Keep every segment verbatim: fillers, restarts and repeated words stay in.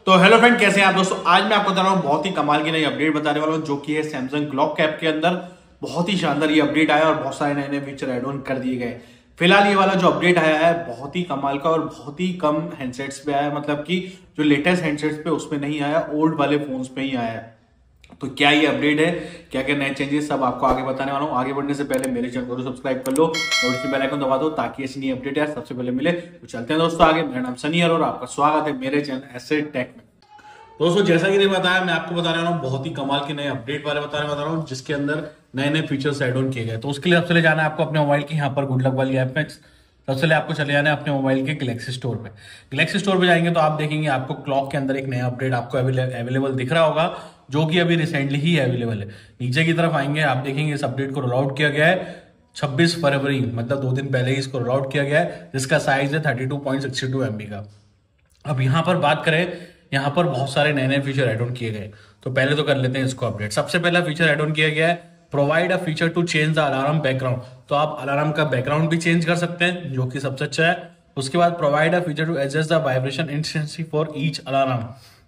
तो hello friend, कैसे हैं आप दोस्तों। आज मैं आपको बता रहा हूँ बहुत ही कमाल की नई अपडेट बताने वाला हूँ, जो कि है सैमसंग ग्लॉक ऐप के अंदर बहुत ही शानदार ये अपडेट आया और बहुत सारे नए नए फीचर एड ऑन कर दिए गए। फिलहाल ये वाला जो अपडेट आया है बहुत ही कमाल का और बहुत ही कम हैंडसेट्स पे आया है, मतलब कि जो लेटेस्ट हैंडसेट्स पे उसमें नहीं आया, ओल्ड वाले फोन्स पे ही आया है। तो क्या ये अपडेट है, क्या क्या नए चेंजेस, सब आपको आगे बताने वाला हूँ। आगे बढ़ने से पहले मेरे चैनल को सब्सक्राइब कर लो और उसकी बेल आइकन दबा दो ताकि ऐसी नई अपडेट यार सबसे पहले मिले। तो चलते हैं दोस्तों आगे। मेरा नाम सनी है और आपका स्वागत है मेरे चैनल ऐसे टेक में। दोस्तों जैसा कि नहीं बताया, मैं आपको बता रहा हूँ बहुत ही कमाल के नए अपडेट बारे बताने बता रहा हूँ, जिसके अंदर नए नए फीचर्स एड ऑन किए गए। तो उसके लिए सबसे जाना है आपको अपने मोबाइल की यहाँ पर गुड लक वाली ऐप में। सबसे पहले आपको चले जाना है अपने मोबाइल के गैलेक्सी स्टोर पे। गैलेक्सी स्टोर पे जाएंगे तो आप देखेंगे आपको क्लॉक के अंदर एक नया अपडेट आपको अवेलेबल दिख रहा होगा, जो कि अभी रिसेंटली ही अवेलेबल है। नीचे की तरफ आएंगे, आप देखेंगे इस अपडेट को रोल आउट किया गया है छब्बीस फरवरी, मतलब दो दिन पहले ही इसको रोल आउट किया गया है, जिसका साइज है thirty two point sixty two MB का। अब यहाँ पर बात करें, यहाँ पर बहुत सारे नए नए फीचर एड ऑन किए गए। तो पहले तो कर लेते हैं इसको अपडेट। सबसे पहला फीचर एड ऑन किया गया है provide a feature to change the alarm background. तो आप अलार्म का बैकग्राउंड भी चेंज कर सकते हैं, जो कि सबसे अच्छा है। उसके बाद provide a feature to adjust the vibration intensity for each alarm.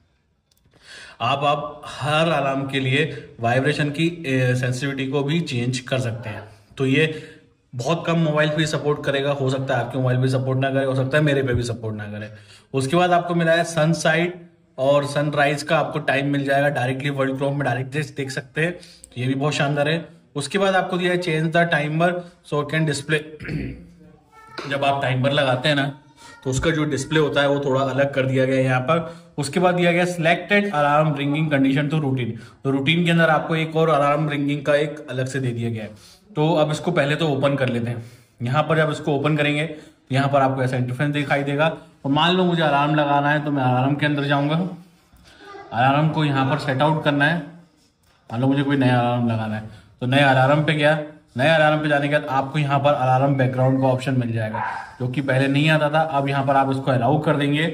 आप आप हर अलार्म के लिए वाइब्रेशन की सेंसिटिविटी को भी चेंज कर सकते हैं। तो ये बहुत कम मोबाइल पे सपोर्ट करेगा, हो सकता है आपके मोबाइल पे सपोर्ट ना करे, हो सकता है मेरे पे भी सपोर्ट ना करे। उसके बाद आपको मिला है सनसाइड और सनराइज का आपको टाइम मिल जाएगा डायरेक्टली वर्ल्ड क्लॉक में, डायरेक्टली देख सकते हैं। तो ये भी बहुत शानदार है। उसके बाद आपको दिया है change the timer so can display. जब आप टाइमर लगाते हैं ना, तो उसका जो डिस्प्ले होता है वो थोड़ा अलग कर दिया गया है यहाँ पर। उसके बाद दिया गया selected alarm ringing condition to routine. तो रूटीन के अंदर आपको एक और अलार्म रिंगिंग का एक अलग से दे दिया गया है। तो अब इसको पहले तो ओपन कर लेते हैं। यहाँ पर जब इसको ओपन करेंगे तो यहाँ पर आपको ऐसा इंटरफेस दिखाई देगा। और मान लो मुझे अलार्म लगाना है, तो मैं अलार्म के अंदर जाऊंगा, अलार्म को यहाँ पर सेट आउट करना है। मान लो मुझे कोई नया अलार्म लगाना है, तो नए अलार्म पे गया। नए अलार्म पे जाने के बाद आपको यहाँ पर अलार्म बैकग्राउंड का ऑप्शन मिल जाएगा, जो कि पहले नहीं आता था। अब यहाँ पर आप इसको अलाउ कर देंगे।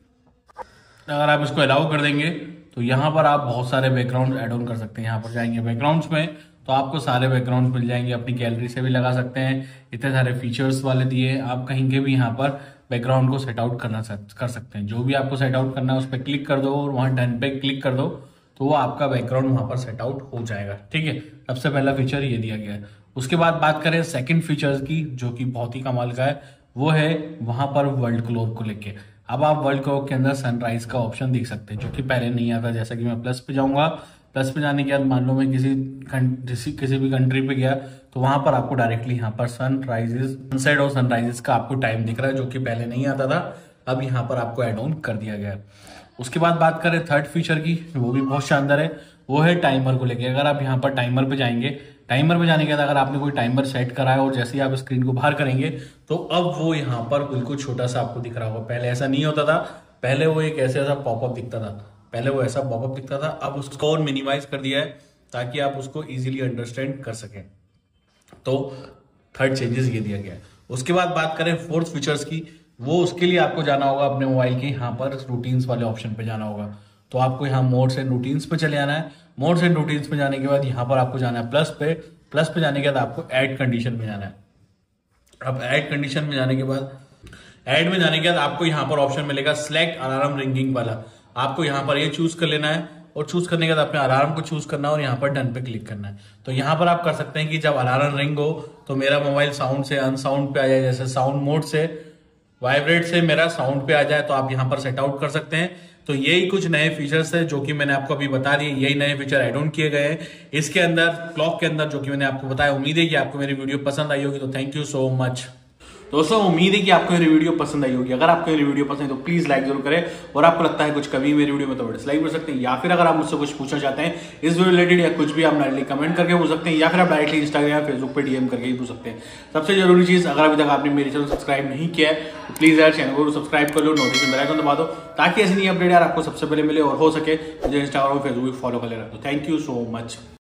अगर आप इसको अलाउ कर देंगे तो यहाँ पर आप बहुत सारे बैकग्राउंड ऐड ऑन कर सकते हैं। यहाँ पर जाएंगे बैकग्राउंड्स में, तो आपको सारे बैकग्राउंड मिल जाएंगे। अपनी गैलरी से भी लगा सकते हैं, इतने सारे फीचर्स वाले दिए। आप कहीं के भी यहाँ पर बैकग्राउंड को सेट आउट करना कर सकते हैं। जो भी आपको सेट आउट करना है उस पर क्लिक कर दो और वहां डन पे क्लिक कर दो, तो वो आपका बैकग्राउंड वहां पर सेट आउट हो जाएगा। ठीक है, सबसे पहला फीचर ये दिया गया है। उसके बाद बात करें सेकंड फीचर्स की, जो कि बहुत ही कमाल का है, वो है वहां पर वर्ल्ड क्लॉक को लेके। अब आप वर्ल्ड क्लॉक के अंदर सनराइज का ऑप्शन देख सकते हैं, जो कि पहले नहीं आता। जैसा कि मैं प्लस पे जाऊंगा, प्लस पे जाने के बाद मान लो मैं किसी किसी किसी भी कंट्री पे गया, तो वहां पर आपको डायरेक्टली यहाँ पर सनराइजेस सनसेट और सनराइजेस का आपको टाइम दिख रहा है, जो कि पहले नहीं आता था। अब यहाँ पर आपको एड ऑन कर दिया गया है। उसके बाद बात करें थर्ड फीचर की, वो भी बहुत शानदार है, वो है टाइमर को लेके। अगर आप यहाँ पर टाइमर पे जाएंगे, टाइमर पे जाने के बाद अगर आपने कोई टाइमर सेट करा है और जैसे ही आप स्क्रीन को बाहर करेंगे, तो अब वो यहाँ पर बिल्कुल छोटा सा आपको दिख रहा होगा। पहले ऐसा नहीं होता था, पहले वो एक ऐसे ऐसा पॉपअप दिखता था, पहले वो ऐसा पॉपअप दिखता था। अब उसको और मिनिमाइज कर दिया है ताकि आप उसको इजीली अंडरस्टैंड कर सकें। तो थर्ड चेंजेस ये दिया गया है। उसके बाद बात करें फोर्थ फीचर्स की, वो उसके लिए आपको जाना होगा अपने मोबाइल के यहाँ पर रूटीन्स वाले ऑप्शन पे जाना होगा। तो आपको यहाँ मोड्स एंड रूटीन्स पे चले जाना है। मोड्स एंड रूटीन्स पे जाने के बाद यहाँ पर आपको जाना है प्लस पे। प्लस पे जाने के बाद आपको ऐड कंडीशन में जाना है। अब ऐड कंडीशन में जाने के बाद ऐड में जाने के बाद आपको यहाँ पर ऑप्शन मिलेगा सिलेक्ट अलार्म रिंगिंग वाला। आपको यहाँ पर ये चूज कर लेना है और चूज करने के बाद अपने अलार्म को चूज करना है और यहाँ पर डन पे क्लिक करना है। तो यहाँ पर आप कर सकते हैं कि जब अलार्म रिंग हो तो मेरा मोबाइल साउंड से अनसाउंड पे आ जाए, जैसे साउंड मोड से वाइब्रेट से मेरा साउंड पे आ जाए, तो आप यहाँ पर सेट आउट कर सकते हैं। तो यही कुछ नए फीचर्स है जो कि मैंने आपको अभी बता दिए। यही नए फीचर एड ऑन किए गए हैं इसके अंदर, क्लॉक के अंदर, जो कि मैंने आपको बताया। उम्मीद है कि आपको मेरी वीडियो पसंद आई होगी। तो थैंक यू सो मच दोस्तों, उम्मीद है कि आपको मेरी वीडियो पसंद आई होगी। अगर आपको मेरी वीडियो पसंद है तो प्लीज लाइक जरूर करें, और आपको लगता है कुछ कमी मेरी वीडियो में तो डिसलाइक कर सकते हैं, या फिर अगर आप मुझसे कुछ पूछना चाहते हैं इस वीडियो रिलेटेड या कुछ भी, आप डायरेक्टली कमेंट करके पूछ सकते हैं, या फिर आप डायरेक्टली इंस्टाग्राम या फेसबुक पे डीएम करके ही पूछ सकते हैं। सबसे जरूरी चीज, अगर अभी तक आपने मेरे चैनल सब्सक्राइब नहीं किया है तो प्लीज यार चैनल को सब्सक्राइब कर लो, नोटिफिकेशन बेल आइकन दबा दो, ताकि ऐसी नई अपडेट यार आपको सबसे पहले मिले, और हो सके मुझे इंस्टाग्राम और फेसबुक फॉलो कर लेना। तो थैंक यू सो मच।